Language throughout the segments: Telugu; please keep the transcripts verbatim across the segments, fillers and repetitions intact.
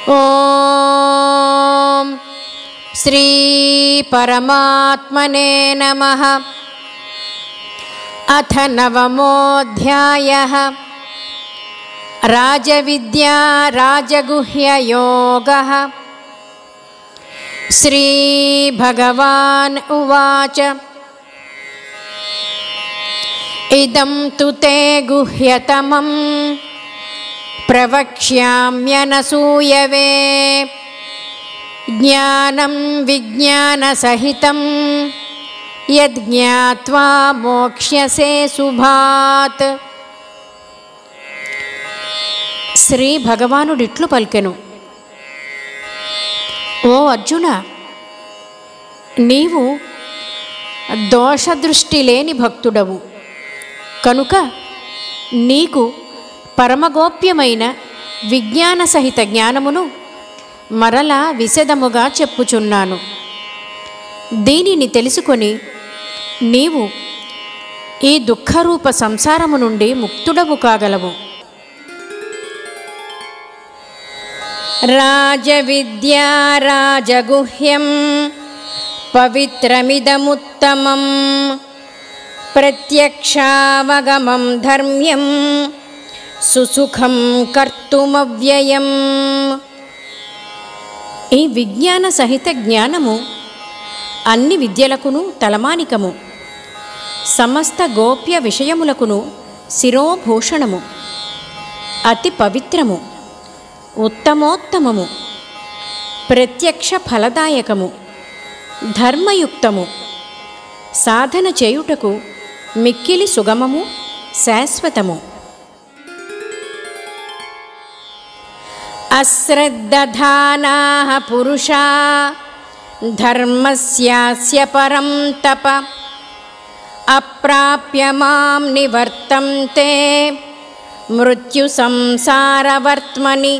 ఓం శ్రీ పరమాత్మనే నమః. అథ నవమోऽధ్యాయః. రాజవిద్యా రాజగుహ్యయోగః. శ్రీ భగవాన్ ఉవాచ ఇదం తు తే గుహ్యతమం ప్రవక్ష్యామ్యనసూయవే జ్ఞానం విజ్ఞానసహితం యజ్ఞాత్వా మోక్ష్యసే శుభాత్. శ్రీ భగవానుడిట్లు పలికెను, ఓ అర్జున, నీవు దోషదృష్టి లేని భక్తుడవు కనుక నీకు పరమగోప్యమైన విజ్ఞాన సహిత జ్ఞానమును మరలా విశదముగా చెప్పుచున్నాను. దీనిని తెలుసుకొని నీవు ఈ దుఃఖరూప సంసారము నుండి ముక్తుడవు కాగలవు. రాజవిద్యా రాజగుహ్యం పవిత్రమిదముత్తమం ప్రత్యక్షావగమం ధర్మ్యం సుసుఖం కర్తుమవ్యయం. ఈ విజ్ఞాన సహిత జ్ఞానము అన్ని విద్యలకును తలమానికము, సమస్త గోప్య విషయములకును శిరోభూషణము, అతి పవిత్రము, ఉత్తమోత్తమము, ప్రత్యక్ష ఫలదాయకము, ధర్మయుక్తము, సాధన చేయుటకు మిక్కిలి సుగమము, శాశ్వతము. అశ్రద్ధధానాః పురుషా ధర్మస్యాస్య పరం తప అప్రాప్య మాం నివర్తంతే మృత్యు సంసారవర్త్మని.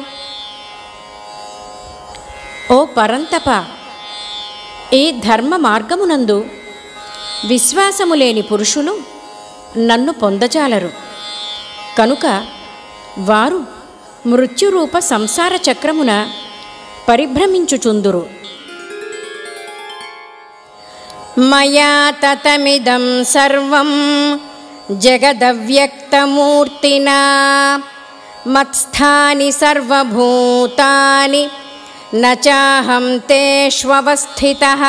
ఓ పరంతప, ఈ ధర్మ మార్గమునందు విశ్వాసము లేని పురుషులు నన్ను పొందజాలరు కనుక వారు మృత్యురూప సంసార చక్రమున పరిభ్రమించుచుందురు. మయా తతమిదం సర్వం జగదవ్యక్తమూర్తినా మత్స్థాని సర్వభూతాని నచాహం తేష్వస్థితః.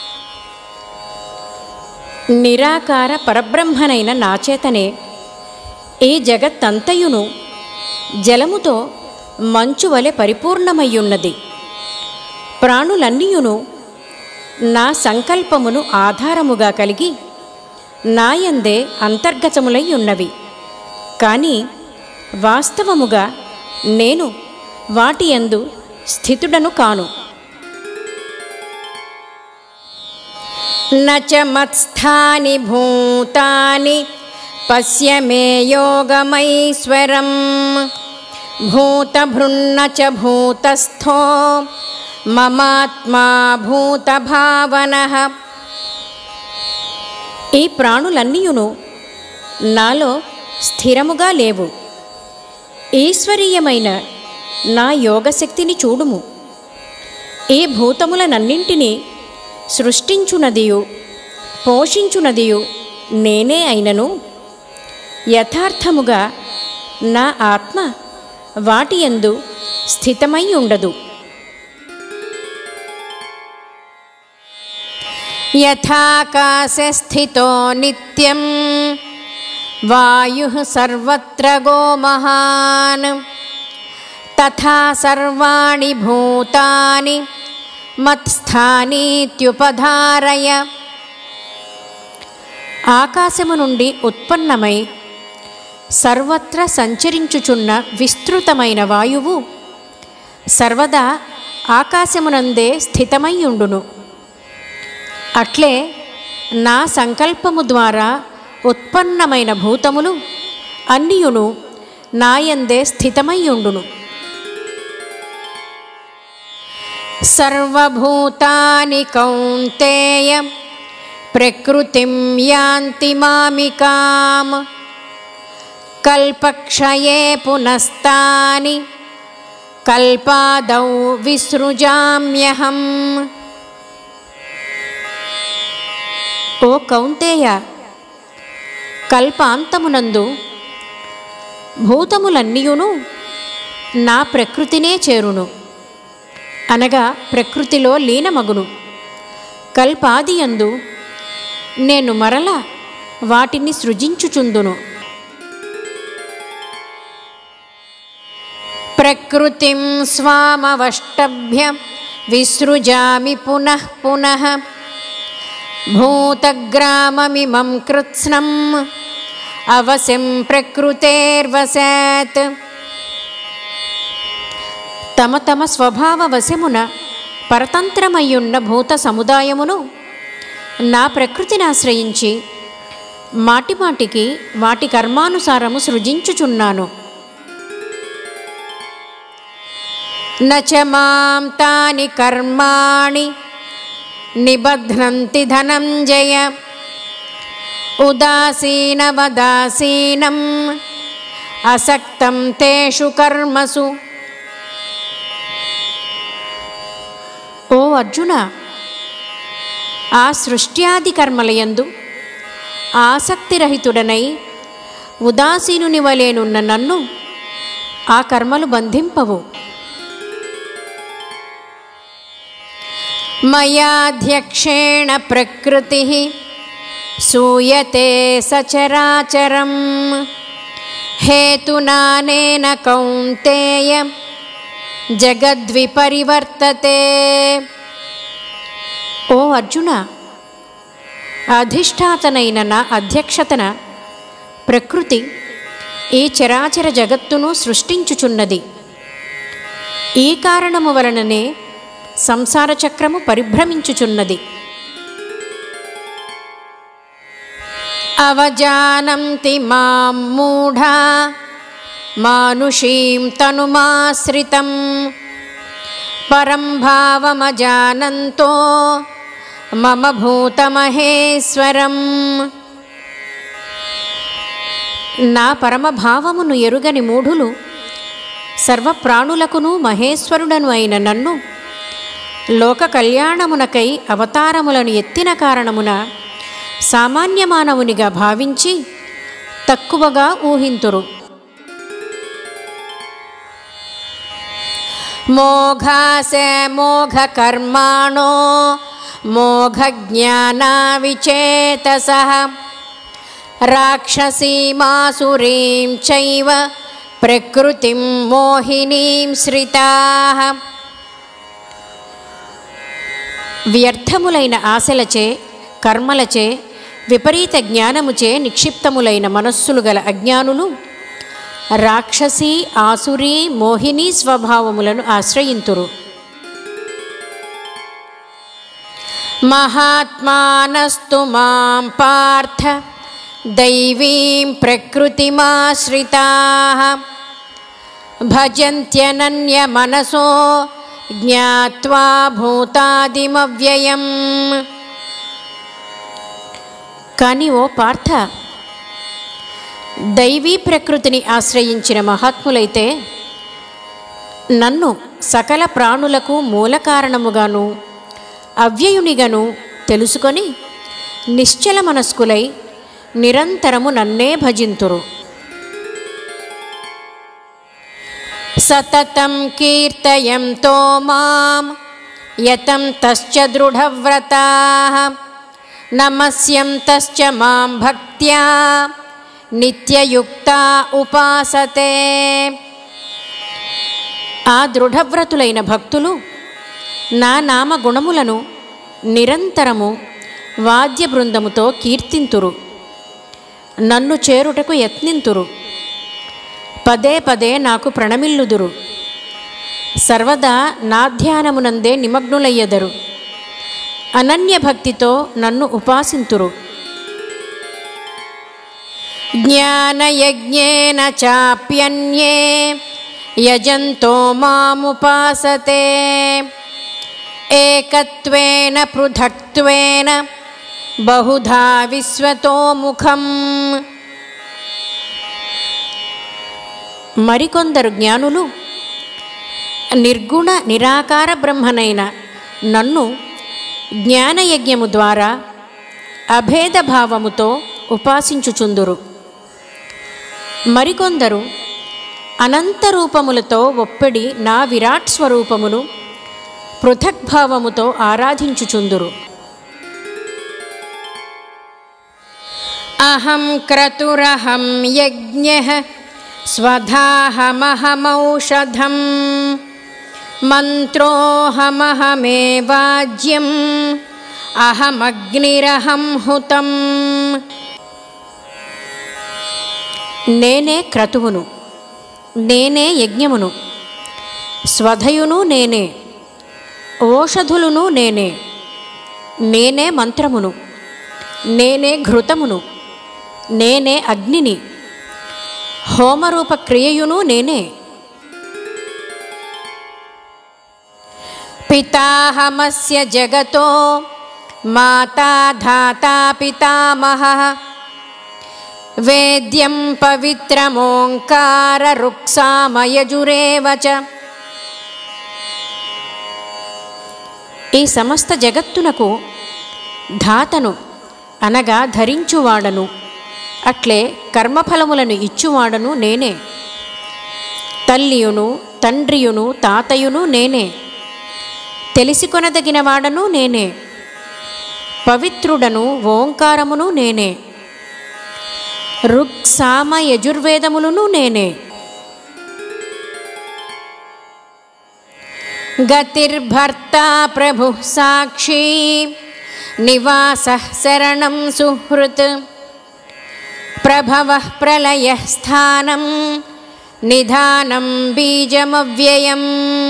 నిరాకార పరబ్రహ్మనైన నాచేతనే ఈ జగత్తంతయును జలముతో మంచువలె పరిపూర్ణమయ్యున్నది. ప్రాణులన్నీయును నా సంకల్పమును ఆధారముగా కలిగి నాయందే అంతర్గతములై ఉన్నవి. కానీ వాస్తవముగా నేను వాటి యందు స్థితుడను కాను. నచ మత్స్థాని భూతాని పశ్య మే యోగమైశ్వరం భూతభృన్న చ భూతస్థో మమాత్మా భూతభావనః. ఈ ప్రాణులన్నీయును నాలో స్థిరముగా లేవు. ఈశ్వరీయమైన నా యోగశక్తిని చూడుము. ఈ భూతములనన్నింటినీ సృష్టించునదియు పోషించునదియు నేనే అయినను యథార్థముగా నా ఆత్మ వాటి యందు స్థితమై ఉండదు. యథాకాశే స్థితో నిత్యం వాయుః సర్వత్ర గోమహాన్ తథా సర్వాణి భూతాని మత్స్థానీత్యుపధారయ. ఆకాశము నుండి ఉత్పన్నమై సర్వత్ర సంచరించుచున్న విస్తృతమైన వాయువు సర్వదా ఆకాశమునందే స్థితమై ఉండును. అట్లే నా సంకల్పము ద్వారా ఉత్పన్నమైన భూతములు అన్నియును నాయందే స్థితమై ఉండును. సర్వభూతాని కౌంతేయ ప్రకృతిం యాంతి మామికాం కల్పక్షయే పునస్తాని కల్పాదౌ విసృజామ్యహం. ఓ కౌంతేయ, కల్పాంతమునందు భూతములన్నీయును నా ప్రకృతినే చేరును, అనగా ప్రకృతిలో లీనమగును. కల్పాదియందు నేను మరల వాటిని సృజించుచుందును. ప్రకృతిం స్వామవష్టభ్య విసృజామి పునః పునః భూతగ్రామమిమం కృత్స్నం అవసిం ప్రకృతేర్వసాత్. తమ తమ స్వభావ వశమున పరతంత్రమయ్యున్న భూత సముదాయమును నా ప్రకృతిని ఆశ్రయించి మాటిమాటికి వాటి కర్మానుసారము సృజించుచున్నాను. నచ మాం తాని కర్మాణి నిబధ్నంతి ధనంజయ ఉదాసీనవదాసీనం అసక్తం తేషు కర్మసు. ఓ అర్జున, ఆ సృష్ట్యాది కర్మలయందు ఆసక్తిరహితుడనై ఉదాసీనుని వలెనున్న నన్ను ఆ కర్మలు బంధింపవు. మయాధ్యక్షేణ ప్రకృతి సూయతే సచరాచరం హేతునానేన కౌంతేయ జగద్విపరివర్తతే. ఓ అర్జున, అధిష్టాతనైన నా అధ్యక్షతన ప్రకృతి ఈ చరాచర జగత్తును సృష్టించుచున్నది. ఈ కారణము వలననే సంసార చక్రము పరిభ్రమించుచున్నది. అవజానంతి మాం మూఢా మానుషీం తనుమాశ్రితం పరం భావమజానంతో మమ భూతమహేశ్వరం. నా పరమభావమును ఎరుగని మూఢులు సర్వప్రాణులకును మహేశ్వరుడను అయిన నన్ను లోక కళ్యాణమునకై అవతారములను ఎత్తిన కారణమున సామాన్య మానవునిగా భావించి తక్కువగా ఊహింతురు. మోఘాసే మోఘ కర్మాణో మోఘ జ్ఞానా విచేతసః రాక్షసీమాసురీం చైవ ప్రకృతిం మోహినీం శ్రితాః. వ్యర్థములైన ఆశలచే కర్మలచే విపరీత జ్ఞానముచే నిక్షిప్తములైన మనస్సులు గల అజ్ఞానులు రాక్షసీ ఆసురీ మోహినీ స్వభావములను ఆశ్రయింతురు. మహాత్మానస్తు మాం పార్థ దైవీం ప్రకృతిమాశ్రితాః భజంత్యనన్యమనసో జ్ఞాత్వా భూతాదిమవ్యయం. కానీ ఓ పార్థ, దైవీ ప్రకృతిని ఆశ్రయించిన మహాత్ములైతే నన్ను సకల ప్రాణులకు మూల కారణముగాను అవ్యయునిగాను తెలుసుకొని నిశ్చల మనస్కులై నిరంతరము నన్నే భజింతురు. సతతం కీర్తయంతో మాం యతం తశ్చ దృఢవ్రతాః నమస్యంతశ్చ మాం భక్త్యా నిత్యయుక్తా ఉపాసతే. ఆ దృఢవ్రతులైన భక్తులు నా నామ గుణములను నిరంతరము వాద్య బృందముతో కీర్తింతురు, నన్ను చేరుటకు యత్నింతురు, పదే పదే నాకు ప్రణమిల్లుదురు, సర్వదా నా ధ్యానమునందే నిమగ్నులయ్యెదరు, అనన్య భక్తితో నన్ను ఉపాసింతురు. జ్ఞానయజ్ఞేన చాప్యన్యే యజంతో మాముపాసతే ఏకత్వేన పృథక్త్వేన బహుధా విశ్వతోముఖం. మరికొందరు జ్ఞానులు నిర్గుణ నిరాకార బ్రహ్మనైన నన్ను జ్ఞానయజ్ఞము ద్వారా అభేద భావముతో ఉపాసించుచుందురు. మరికొందరు అనంత రూపములతో ఒప్పెడి నా విరాట్ స్వరూపమును పృథగ్భావముతో ఆరాధించుచుందురు. అహం క్రతురహం యజ్ఞః స్వధాహమహమౌషధం మంత్రోహమహమేవాజ్యం అహమగ్నిరహం హుతం. నేనే క్రతువును, నేనే యజ్ఞమును, స్వధయును నేనే, ఓషధులును నేనే, నేనే మంత్రమును, నేనే ఘృతమును, నేనే అగ్నిని, హోమరూప క్రియయును నేనే. పితాహమస్య జగతో మాతా ధాతా పితామహః వేద్యం పవిత్రమోంకార రుక్సామయజురేవ చ. ఈ సమస్త జగత్తునకు ధాతను అనగా ధరించువాడను, అట్లే కర్మఫలములను ఇచ్చువాడను నేనే. తల్లియును తండ్రియును తాతయును నేనే, తెలిసికొనదగిన వాడను నేనే, పవిత్రుడను ఓంకారమును నేనే, ఋక్ సామ యజుర్వేదములను నేనే. గతిర్భర్తా ప్రభుః సాక్షి నివాసః శరణం సుహృత్ ప్రభవః ప్రళయః స్థానం నిధానం బీజమవ్యయం.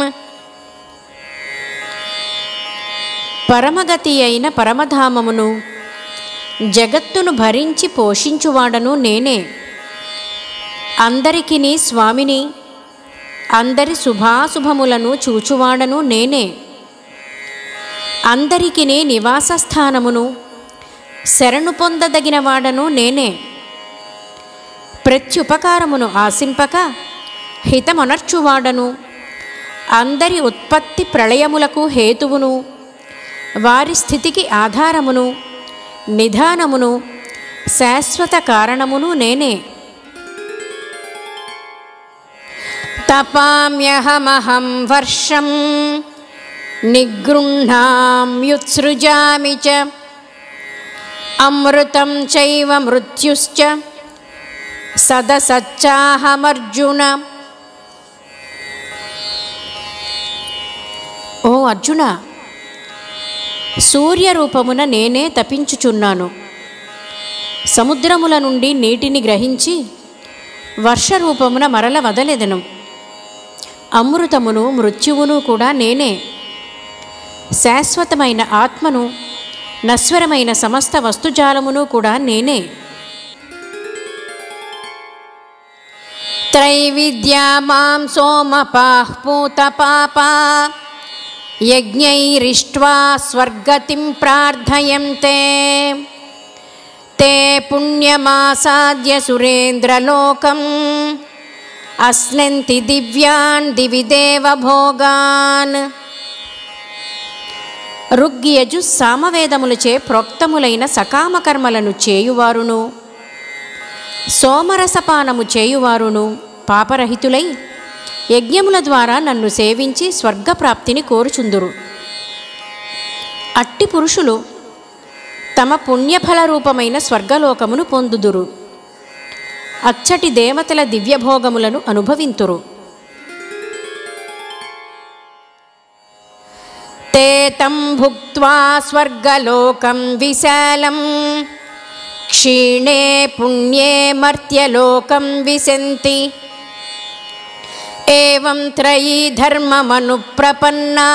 పరమగతి అయిన పరమధామమును జగత్తును భరించి పోషించువాడను నేనే. అందరికిని స్వామిని, అందరి శుభాశుభములను చూచువాడను నేనే. అందరికిని నివాస స్థానమును శరణు పొందదగిన వాడను నేనే. ప్రత్యుపకారమును ఆశింపక హితమొనర్చువాడను, అందరి ఉత్పత్తి ప్రళయములకు హేతువును, వారి స్థితికి ఆధారమును, నిధానమును, శాశ్వత కారణమును నేనే. తపామ్యహమహం వర్షం నిగృహ్ణామ్యుత్సృజామి చ అమృతం చైవ మృత్యుశ్చ సదసచ్చాహమర్జున. ఓ అర్జున, సూర్యరూపమున నేనే తపించుచున్నాను. సముద్రముల నుండి నీటిని గ్రహించి వర్షరూపమున మరల వదలెదను. అమృతమును మృత్యువును కూడా నేనే. శాశ్వతమైన ఆత్మను, నశ్వరమైన సమస్త వస్తుజాలమును కూడా నేనే. త్రైవిద్యా మాం సోమపాః పూతపాపా యజ్ఞైరిష్ట్వా స్వర్గతిం ప్రార్థయంతే తే పుణ్యమాసాద్య సురేంద్రలోకం అస్నంతి దివ్యాన్ దివి దేవ భోగాన్. ఋగ్యజు సామవేదములచే ప్రోక్తములైన సకామకర్మలను చేయువారును, సోమరసపానము చేయువారును పాపరహితులై యజ్ఞముల ద్వారా నన్ను సేవించి స్వర్గప్రాప్తిని కోరుచుందురు. అట్టి పురుషులు తమ పుణ్యఫల రూపమైన స్వర్గలోకమును పొందుదురు. అచ్చటి దేవతల దివ్యభోగములను అనుభవింతురు. తే తం భుక్త్వా స్వర్గలోకం విశాలం క్షీణే పుణ్యే మర్త్యలోకం విశంతి. ఏవం త్రయీ ధర్మమనుప్రపన్నా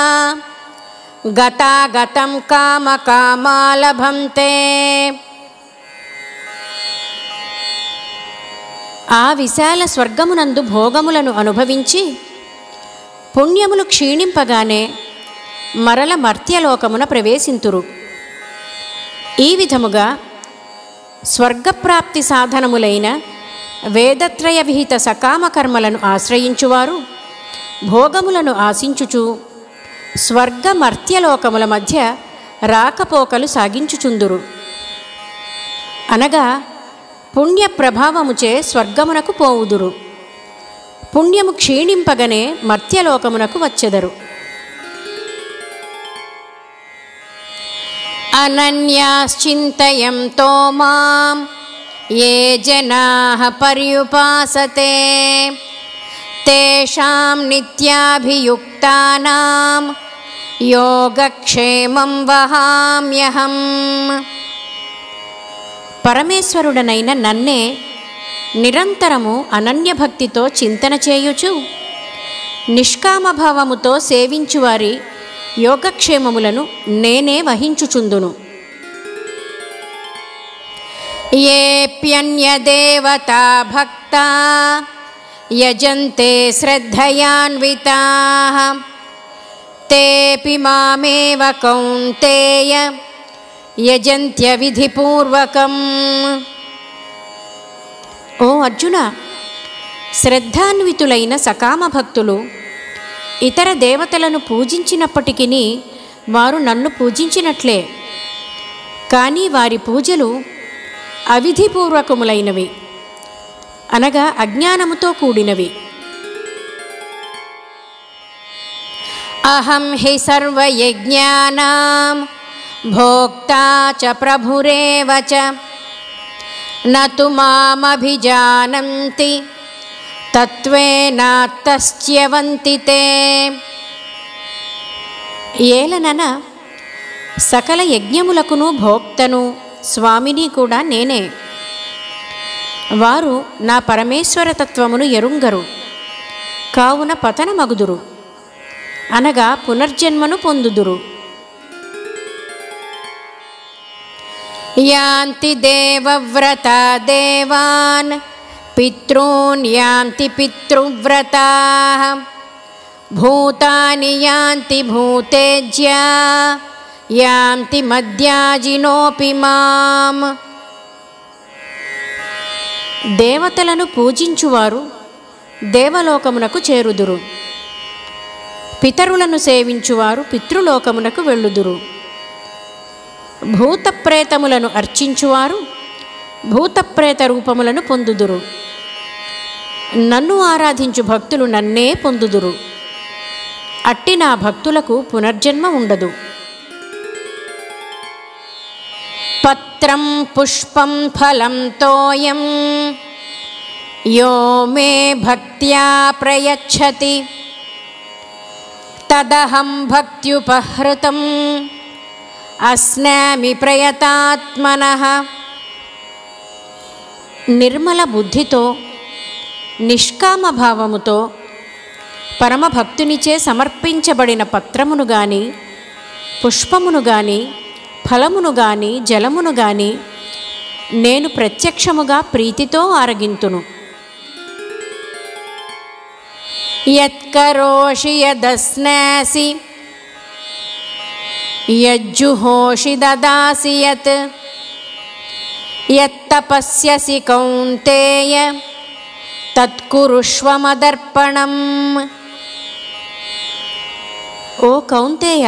గతాగతం కామకామా లభంతే. ఆ విశాల స్వర్గమునందు భోగములను అనుభవించి పుణ్యములు క్షీణింపగానే మరల మర్త్యలోకమున ప్రవేశింతురు. ఈ విధముగా స్వర్గప్రాప్తి సాధనములైన వేదత్రయ విహిత సకామకర్మలను ఆశ్రయించువారు భోగములను ఆశించుచు స్వర్గ మర్త్యలోకముల మధ్య రాకపోకలు సాగించుచుందురు. అనగా పుణ్య ప్రభావముచే స్వర్గమునకు పోవుదురు. పుణ్యము క్షీణింపగనే మర్త్యలోకమునకు వచ్చెదరు. అనన్యాశ్చింతయంతో మాం ఏ జనాః పర్యుపాసతే తేషాం నిత్యాభియుక్తానాం యోగక్షేమం వహామ్యహం. పరమేశ్వరుడనైన నన్నే నిరంతరము అనన్యభక్తితో చింతన చేయుచు నిష్కామభావముతో సేవించువారి యోగక్షేమములను నేనే వహించుచుందును. ఏప్యన్యదేవతా భక్తా యజంతే శ్రద్ధయాన్వితాః తేపి మామేవ కౌంతేయ యజంత్య విధిపూర్వకం. ఓ అర్జున, శ్రద్ధాన్వితులైన సకామ భక్తులు ఇతర దేవతలను పూజించినప్పటికీ వారు నన్ను పూజించినట్లే. కానీ వారి పూజలు అవిధిపూర్వకములైనవి, అనగా అజ్ఞానముతో కూడినవి. అహం హి సర్వయజ్ఞానాం భోక్తా చ ప్రభురేవ చ నతు మామభిజానంతి తత్వేనాత్తస్త్యవంతి తే. ఏలనన సకల యజ్ఞములకును భోక్తను స్వామిని కూడా నేనే. వారు నా పరమేశ్వర తత్వమును ఎరుంగరు, కావున పతనమగుదురు, అనగా పునర్జన్మను పొందుదురు. యాంతి దేవవ్రతా దేవాన్ పితॄన్ యాంతి పితృవ్రతాః భూతాని యాంతి భూతేజ్యా యాంతి మద్యాజినోపి మాం. దేవతలను పూజించువారు దేవలోకమునకు చేరుదురు, పితరులను సేవించువారు పితృలోకమునకు వెళ్ళుదురు. భూతప్రేతములను అర్చించువారు భూతప్రేత రూపములను పొందుదురు. నన్ను ఆరాధించు భక్తులు నన్నే పొందుదురు. అట్టి నా భక్తులకు పునర్జన్మ ఉండదు. పత్రం పుష్పం ఫలం తోయం యో మే భక్త్యా ప్రయచ్చతి తదహం భక్త్యుపహృతం అస్నామి ప్రయతాత్మనః. నిర్మల బుద్ధితో నిష్కామభావముతో పరమభక్తునిచే సమర్పించబడిన పత్రమును గాని పుష్పమును గాని ఫలమును గాని జలమును గాని నేను ప్రత్యక్షముగా ప్రీతితో ఆరగింతును. యత్కరోషి యదస్నాసి యజ్జుహోషి దదాసి యత్ యత్తపస్యసి కౌంతేయ తత్కురుష్వ మదర్పణం. ఓ కౌంతేయ,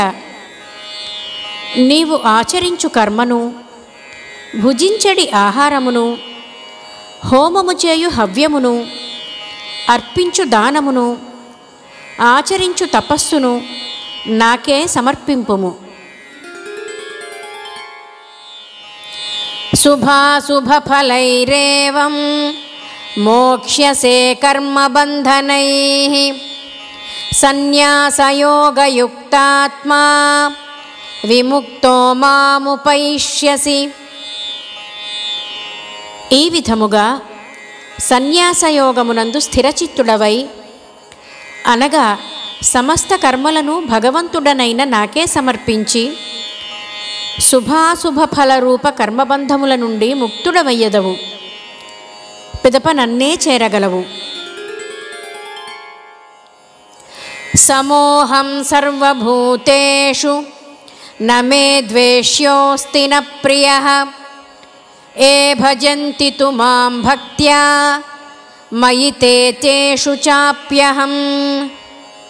నీవు ఆచరించు కర్మను, భుజించడి ఆహారమును, హోమము చేయు హవ్యమును, అర్పించు దానమును, ఆచరించు తపస్సును నాకే సమర్పింపుము. శుభాశుభఫలైరేవం మోక్ష్యసే కర్మబంధనైః సన్యాసయోగయుక్తాత్మా విముక్తో మాముపైష్యసి. ఈ విధముగా సన్యాసయోగమునందు స్థిరచిత్తుడవై, అనగా సమస్త కర్మలను భగవంతుడనైన నాకే సమర్పించి శుభాశుభ ఫలరూప కర్మబంధముల నుండి ముక్తుడవయ్యదవు. పిదప నన్నే చేరగలవు. సమోహం సర్వభూతేషు నమే ద్వేష్యోస్తి న ప్రియః ఏ భజంతి తు మాం భక్త్యా మయి తే తేషు చాప్యహం.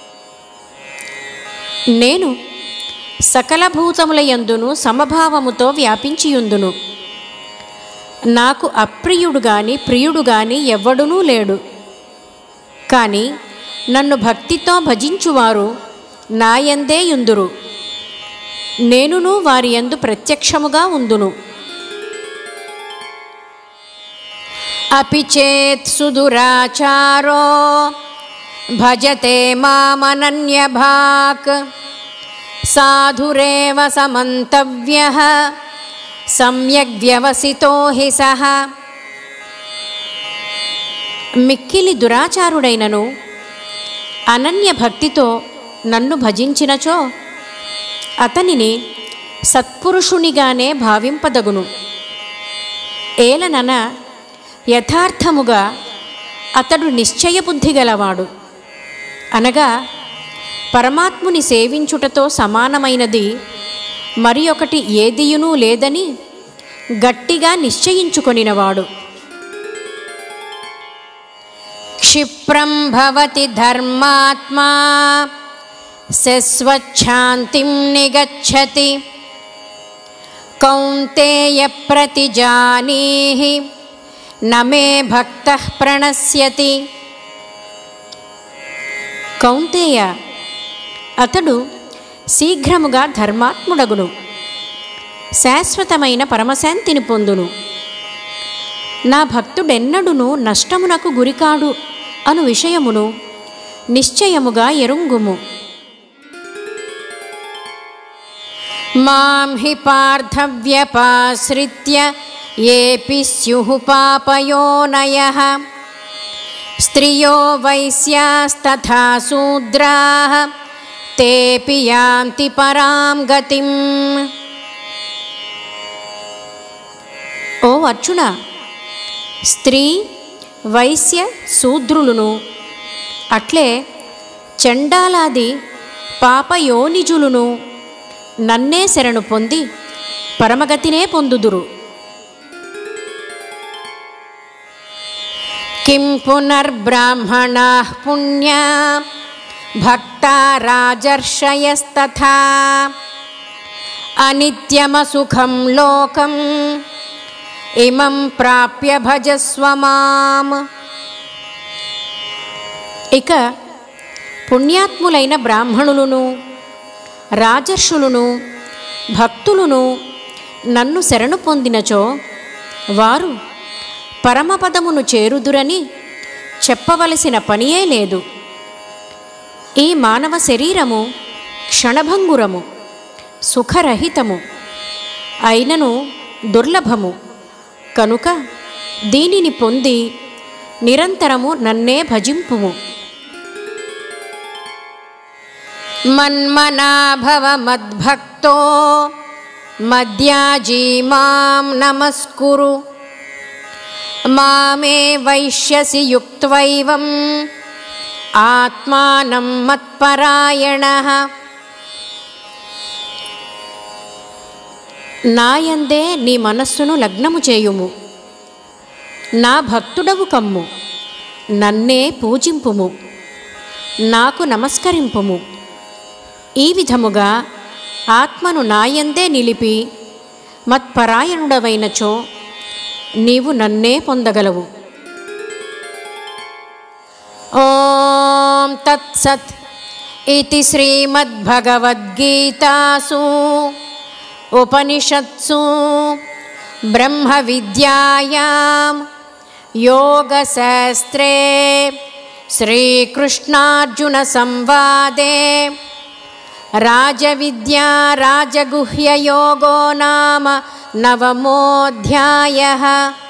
నేను సకల భూతముల యందును సమభావముతో వ్యాపించియుందును. నాకు అప్రియుడు గాని ప్రియుడు గాని ఎవ్వడునూ లేడు. కానీ నన్ను భక్తితో భజించువారు నాయందే యుందురు. నేనును వారి యందు ప్రత్యక్షముగా ఉందును. అపి చేత్ సుదురాచారో భజతే మామనన్యభాక్ సాధురేవ సమంతవ్యః సమ్యగ్ వ్యవసితో హి సః. మిక్కిలి దురాచారుడైనను అనన్య భక్తితో నన్ను భజించినచో అతనిని సత్పురుషునిగానే భావింపదగును. ఏలనన యథార్థముగా అతడు నిశ్చయబుద్ధి గలవాడు, అనగా పరమాత్ముని సేవించుటతో సమానమైనది మరి ఒకటి ఏదియునూ లేదని గట్టిగా నిశ్చయించుకొనినవాడు. క్షిప్రం భవతి ధర్మాత్మా శశ్వచ్ఛాంతిం నిగచ్చతి కౌంతేయ ప్రతిజానీహి నమే భక్తః ప్రణశ్యతి. కౌంతేయ, అతడు శీఘ్రముగా ధర్మాత్ముడగును, శాశ్వతమైన పరమశాంతిని పొందును. నా భక్తుడెన్నడును నష్టమునకు గురికాడు అను విషయమును నిశ్చయముగా ఎరుంగుము. మాం హి పార్థవ్యపాశ్రిత్య ఏపి స్యుః పాపయోనయః స్త్రియో వైశ్యాస్తథా శూద్రాః తేపి యాంతి పరాం గతిం. ఓ అర్జున, స్త్రీ వైశ్య శూద్రులను అట్లే చండాలాది పాపయోనిజులును నన్నే శరణు పొంది పరమగతినే పొందుదురు. కిం పునర్బ్రాహ్మణాః పుణ్యా భక్తా రాజర్షయస్తథా అనిత్యమసుఖం లోకం ఇమం ప్రాప్య భజస్వ మాం. ఇక పుణ్యాత్ములైన బ్రాహ్మణులను రాజర్షులను భక్తులను నన్ను శరణు పొందినచో వారు పరమపదమును చేరుదురని చెప్పవలసిన పనియే లేదు. ఈ మానవ శరీరము క్షణభంగురము, సుఖరహితము, అయినను దుర్లభము కనుక దీనిని పొంది నిరంతరము నన్నే భజింపుము. మన్మనా భవ మద్భక్తో మద్యాజీ మాం నమస్కురు మామే వైష్యసి యుక్త్వైవం ఆత్మానం మత్పరాయణః. నాయందే నీ మనస్సును లగ్నము చేయుము, నా భక్తుడవు కమ్ము, నన్నే పూజింపుము, నాకు నమస్కరింపుము. ఈ విధముగా ఆత్మను నాయందే నిలిపి మత్పరాయణుడవైనచో నీవు నన్నే పొందగలవు. ఓం తత్సత్ ఇతి శ్రీమద్భగవద్గీతాసు ఉపనిషత్సు బ్రహ్మ విద్యాయాం యోగశాస్త్రే శ్రీకృష్ణార్జున సంవాదే రాజవిద్యా రాజగుహ్యయోగో నామ నవమోऽధ్యాయః.